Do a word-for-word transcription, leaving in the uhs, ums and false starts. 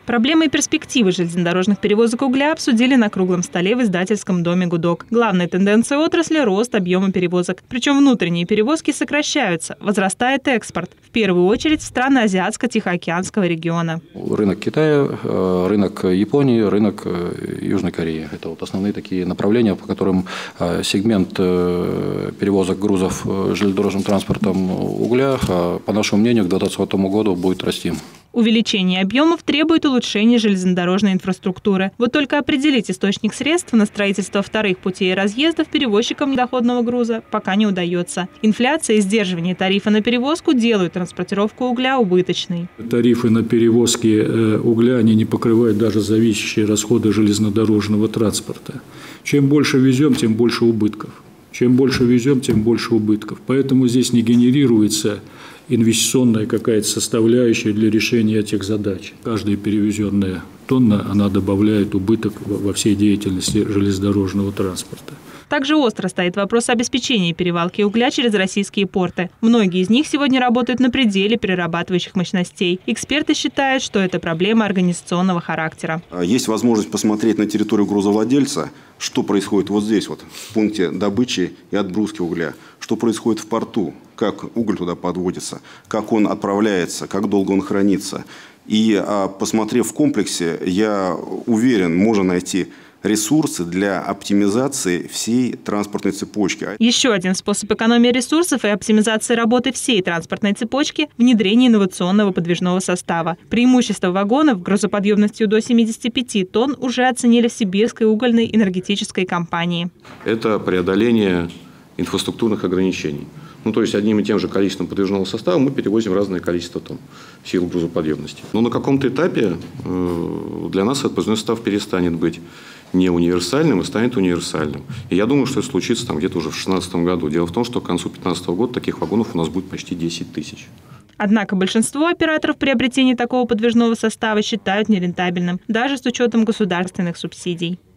Проблемы и перспективы железнодорожных перевозок угля обсудили на круглом столе в издательском доме «Гудок». Главная тенденция отрасли – рост объема перевозок. Причем внутренние перевозки сокращаются, возрастает экспорт. В первую очередь в страны Азиатско-Тихоокеанского региона. Рынок Китая, рынок Японии, рынок Южной Кореи. Это вот основные такие направления, по которым сегмент перевозок грузов железнодорожным транспортом угля, по нашему мнению, к две тысячи двадцатому году будет расти. Увеличение объемов требует улучшения железнодорожной инфраструктуры. Вот только определить источник средств на строительство вторых путей разъездов перевозчикам доходного груза пока не удается. Инфляция и сдерживание тарифа на перевозку делают транспортировку угля убыточной. Тарифы на перевозки угля они не покрывают даже зависящие расходы железнодорожного транспорта. Чем больше везем, тем больше убытков. Чем больше везем, тем больше убытков. Поэтому здесь не генерируется инвестиционная какая-то составляющая для решения этих задач. Каждая перевезенная тонна, она добавляет убыток во всей деятельности железнодорожного транспорта. Также остро стоит вопрос обеспечения перевалки угля через российские порты. Многие из них сегодня работают на пределе перерабатывающих мощностей. Эксперты считают, что это проблема организационного характера. Есть возможность посмотреть на территорию грузовладельца, что происходит вот здесь, вот, в пункте добычи и отгрузки угля, что происходит в порту, как уголь туда подводится, как он отправляется, как долго он хранится. И посмотрев в комплексе, я уверен, можно найти ресурсы для оптимизации всей транспортной цепочки. Еще один способ экономии ресурсов и оптимизации работы всей транспортной цепочки – внедрение инновационного подвижного состава. Преимущество вагонов грузоподъемностью до семидесяти пяти тонн уже оценили в Сибирской угольной энергетической компании. Это преодоление инфраструктурных ограничений. Ну, то есть одним и тем же количеством подвижного состава мы перевозим разное количество тонн в силу грузоподъемности. Но на каком-то этапе для нас этот подвижной состав перестанет быть не универсальным и станет универсальным. И я думаю, что это случится там где-то уже в две тысячи шестнадцатом году. Дело в том, что к концу две тысячи пятнадцатого года таких вагонов у нас будет почти десять тысяч. Однако большинство операторов приобретения такого подвижного состава считают нерентабельным, даже с учетом государственных субсидий.